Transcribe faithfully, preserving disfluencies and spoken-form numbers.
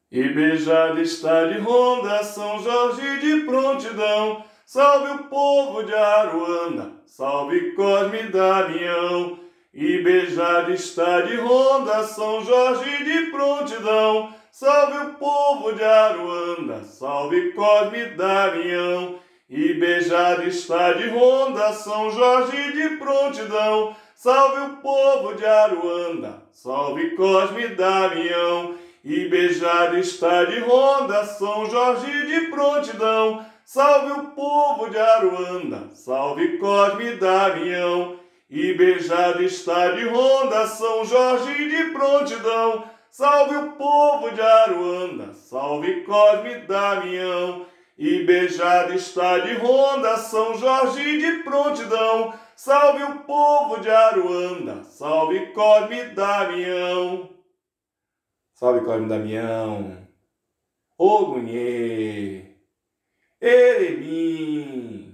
E beijada está de ronda, São Jorge de prontidão. Salve o povo de Aruanda, salve Cosme e Damião. E beijada está de ronda, São Jorge de prontidão. Salve o povo de Aruanda, salve Cosme e Damião. E beijada está de ronda, São Jorge de prontidão. Salve o povo de Aruanda, salve Cosme e Damião. E beijada está de ronda, São Jorge de prontidão. Salve o povo de Aruanda, salve Cosme e Damião. E beijada está de ronda, São Jorge de prontidão. Salve o povo de Aruanda, salve Cosme e Damião. E beijada está de ronda, São Jorge de prontidão. Salve o povo de Aruanda, salve Cosme e Damião. Salve Cosme e Damião, Ogunhê, Eremim.